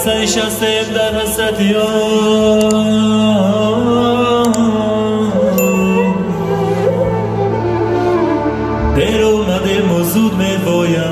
شسته در حسرتی دیر اومده موزود میبایم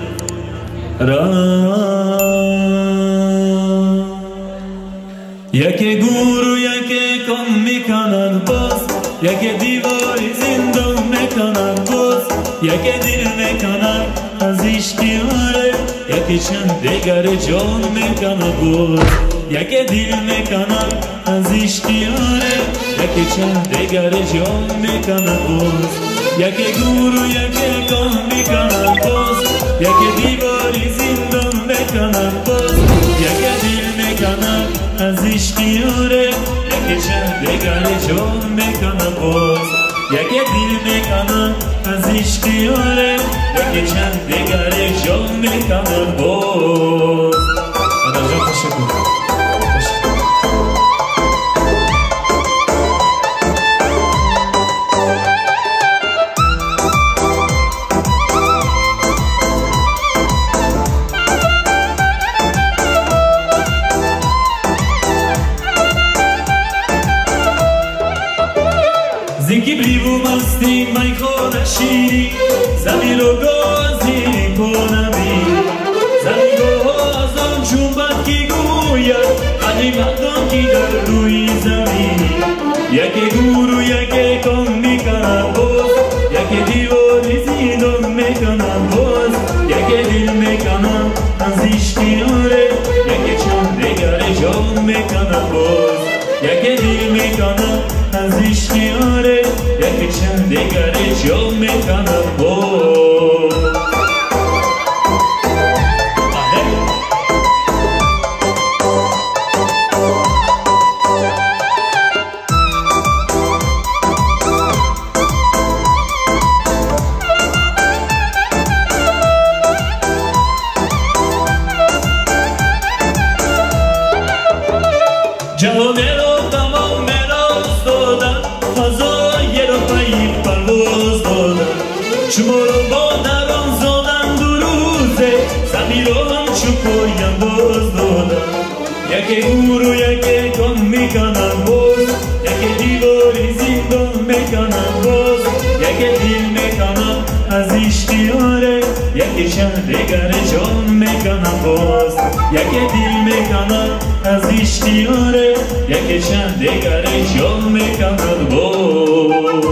یکی گورو یکی کم میکنن باز یکی دیواری زندان میکنن باز یکی دل میکنن از اشتیاره یکی چند دیگر جان میکنن باز یکی دل میکنن از اشتیاره یکی چند دیگر جان میکنن باز یکی گورو یکی کم میکنن باز یکی دیواری زندان میکنن باز یکی دل میکنن از اشتیاره یکی چند دیگر جان میکنن باز یکی دل میکنن از اشتیاره یکی چند دیگر جان میکنن باز آدم جان تشکر زینکی بلیو مستی مای خود شیری زمین رو گازی کنمی زمین رو آزان جنبت کی گوید علی مردان کی در روی زمین یکی گورو یکی کم میکنن باز یکی دیواری زیدان میکنن باز یکی دل میکنن از اشتیاره یکی چند دیگر جان میکنن باز یکی دل میکنن از اشتیاره یکی چند دیگر جان میکنن باز جهان رو تمام میراث دادن فضای رو پای پرواز دادن شما رو با دران زادن دو روزه زمین رو همچو پایم باز دادن یکی گورو یکی کم میکنن باز یکی دیواری زندان میکنن باز یکی دل میکنن از اشتیاره یکی چند دیگر جان میکنن باز یکی دل میکنن از اشتیاره یکی چند دیگر جان میکنن باز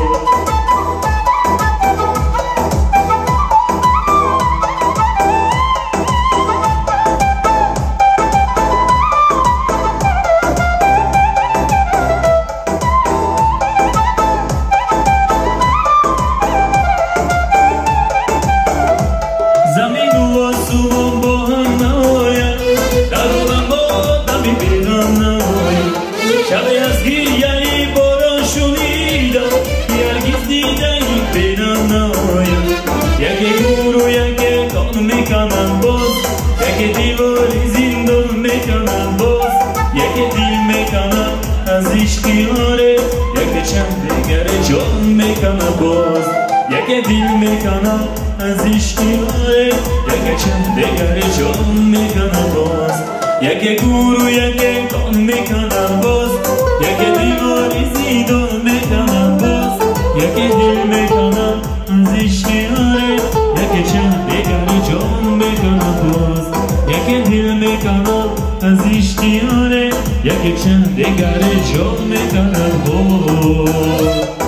زمین و آسمان با هم نهاید درونم با دمی بیرم نهاید شبه از گریه باران شنیدم که هرگز دیدن بیرم نهاید یکی گورو یکی کام میکنن باز یکی دیواری زندان میکنن باز یکی دل میکنن از اشتیاره یکی چند دیگر جان میکنن باز یکی دل میکنن از اشتیاره یکی چند دیگر جان میکنن باز یکی گورو یکی کام میکنن باز یکی دیواری زیدان میکنن باز یکی دل میکنن از اشتیاره یکی چند دیگر جان میکنن باز یکی دل میکنن از اشتیاره یکی چند دیگر جان میکنن باز